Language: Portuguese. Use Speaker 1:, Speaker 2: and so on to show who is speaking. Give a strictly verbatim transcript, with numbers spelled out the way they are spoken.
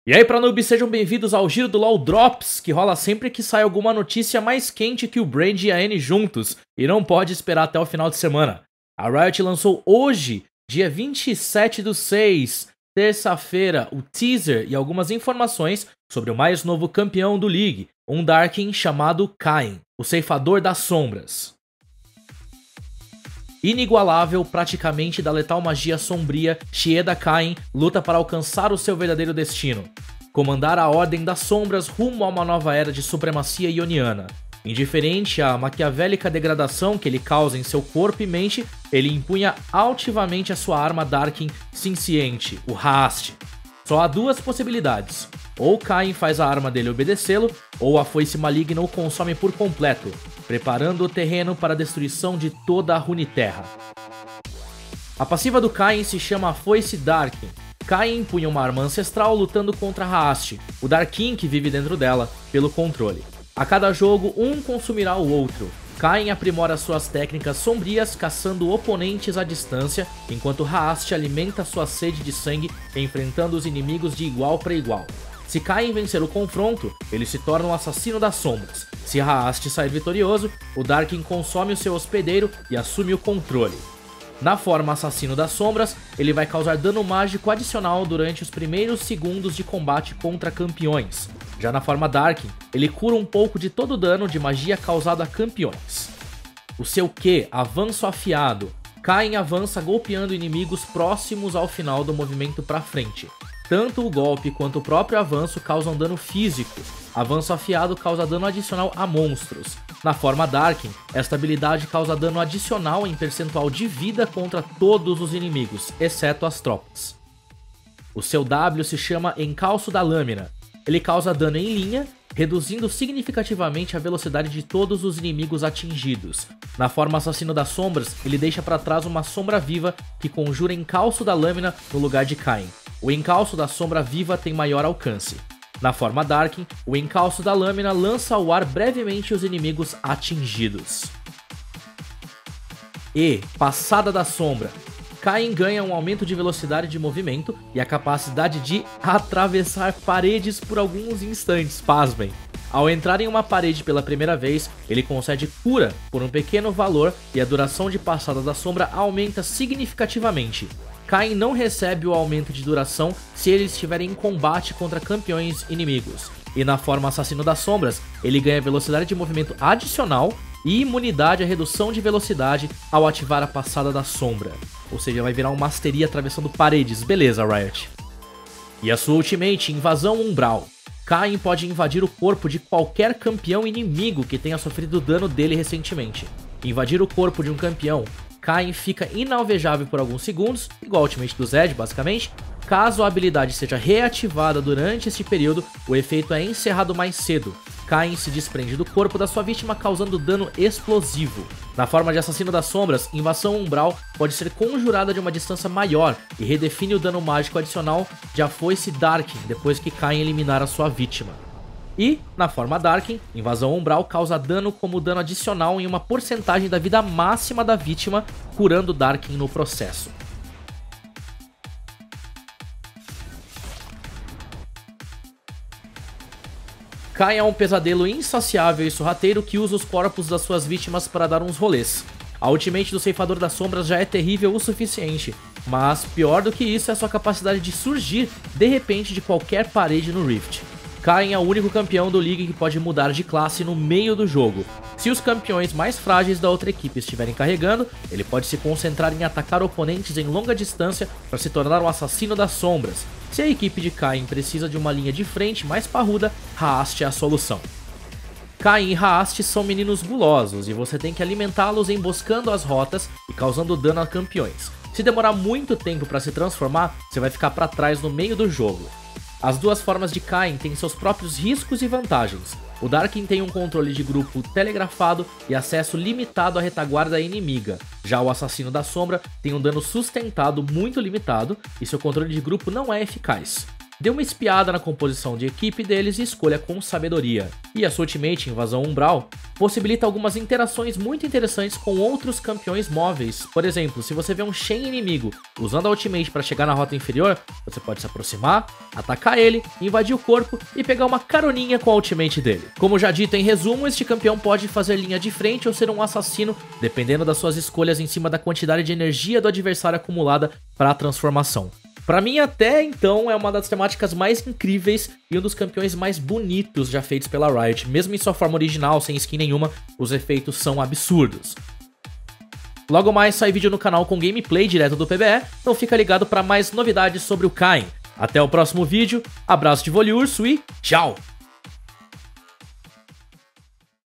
Speaker 1: E aí, pra noob, sejam bem-vindos ao Giro do LoL Drops, que rola sempre que sai alguma notícia mais quente que o Brand e a N juntos, e não pode esperar até o final de semana. A Riot lançou hoje, dia vinte e sete do seis, terça-feira, o teaser e algumas informações sobre o mais novo campeão do League, um Darkin chamado Kayn, o ceifador das sombras. Inigualável, praticamente da letal magia sombria, Shiedah Kayn luta para alcançar o seu verdadeiro destino: comandar a Ordem das Sombras rumo a uma nova era de supremacia ioniana. Indiferente à maquiavélica degradação que ele causa em seu corpo e mente, ele empunha altivamente a sua arma Darkin cinciente, o Haast. Só há duas possibilidades: ou Kayn faz a arma dele obedecê-lo, ou a foice maligna o consome por completo, preparando o terreno para a destruição de toda a Runeterra. A passiva do Kayn se chama Foice Darkin. Kayn empunha uma arma ancestral lutando contra Haast, o Darkin que vive dentro dela, pelo controle. A cada jogo, um consumirá o outro. Kayn aprimora suas técnicas sombrias caçando oponentes à distância, enquanto Haast alimenta sua sede de sangue enfrentando os inimigos de igual para igual. Se Kayn vencer o confronto, ele se torna um assassino das sombras. Se Haast sair vitorioso, o Darkin consome o seu hospedeiro e assume o controle. Na forma assassino das sombras, ele vai causar dano mágico adicional durante os primeiros segundos de combate contra campeões. Já na forma Darkin, ele cura um pouco de todo o dano de magia causado a campeões. O seu Q, avanço afiado. Kayn avança golpeando inimigos próximos ao final do movimento para frente. Tanto o golpe quanto o próprio avanço causam dano físico. Avanço afiado causa dano adicional a monstros. Na forma Darkin, esta habilidade causa dano adicional em percentual de vida contra todos os inimigos, exceto as tropas. O seu W se chama Encalço da Lâmina. Ele causa dano em linha, reduzindo significativamente a velocidade de todos os inimigos atingidos. Na forma Assassino das Sombras, ele deixa para trás uma sombra viva que conjura Encalço da Lâmina no lugar de Kayn. O Encalço da Sombra Viva tem maior alcance. Na forma Darkin, o Encalço da Lâmina lança ao ar brevemente os inimigos atingidos. E Passada da Sombra. Kayn ganha um aumento de velocidade de movimento e a capacidade de atravessar paredes por alguns instantes, pasmem. Ao entrar em uma parede pela primeira vez, ele concede cura por um pequeno valor e a duração de Passada da Sombra aumenta significativamente. Kayn não recebe o aumento de duração se ele estiver em combate contra campeões inimigos. E na forma Assassino das Sombras, ele ganha velocidade de movimento adicional e imunidade à redução de velocidade ao ativar a Passada da Sombra. Ou seja, vai virar um Mastery atravessando paredes. Beleza, Riot. E a sua ultimate, Invasão Umbral. Kayn pode invadir o corpo de qualquer campeão inimigo que tenha sofrido dano dele recentemente. Invadir o corpo de um campeão, Kayn fica inalvejável por alguns segundos, igual a ultimate do Zed, basicamente. Caso a habilidade seja reativada durante esse período, o efeito é encerrado mais cedo. Kayn se desprende do corpo da sua vítima, causando dano explosivo. Na forma de Assassino das Sombras, Invasão Umbral pode ser conjurada de uma distância maior e redefine o dano mágico adicional de a Foice Darkin depois que Kayn eliminar a sua vítima. E, na forma Darkin, Invasão Umbral causa dano como dano adicional em uma porcentagem da vida máxima da vítima, curando Darkin no processo. Kayn é um pesadelo insaciável e sorrateiro que usa os corpos das suas vítimas para dar uns rolês. A ultimate do Ceifador das Sombras já é terrível o suficiente, mas pior do que isso é sua capacidade de surgir de repente de qualquer parede no Rift. Kayn é o único campeão do League que pode mudar de classe no meio do jogo. Se os campeões mais frágeis da outra equipe estiverem carregando, ele pode se concentrar em atacar oponentes em longa distância para se tornar um assassino das sombras. Se a equipe de Kayn precisa de uma linha de frente mais parruda, Haast é a solução. Kayn e Haast são meninos gulosos e você tem que alimentá-los emboscando as rotas e causando dano a campeões. Se demorar muito tempo para se transformar, você vai ficar para trás no meio do jogo. As duas formas de Kayn têm seus próprios riscos e vantagens. O Darkin tem um controle de grupo telegrafado e acesso limitado à retaguarda inimiga. Já o Assassino da Sombra tem um dano sustentado muito limitado e seu controle de grupo não é eficaz. dê uma espiada na composição de equipe deles e escolha com sabedoria. E a sua Ultimate Invasão Umbral possibilita algumas interações muito interessantes com outros campeões móveis. Por exemplo, se você vê um Shen inimigo usando a Ultimate para chegar na rota inferior, você pode se aproximar, atacar ele, invadir o corpo e pegar uma caroninha com a Ultimate dele. Como já dito em resumo, este campeão pode fazer linha de frente ou ser um assassino, dependendo das suas escolhas em cima da quantidade de energia do adversário acumulada para a transformação. Pra mim, até então, é uma das temáticas mais incríveis e um dos campeões mais bonitos já feitos pela Riot. Mesmo em sua forma original, sem skin nenhuma, os efeitos são absurdos. Logo mais sai vídeo no canal com gameplay direto do P B E, então fica ligado para mais novidades sobre o Kayn. Até o próximo vídeo, abraço de Voliurso e tchau!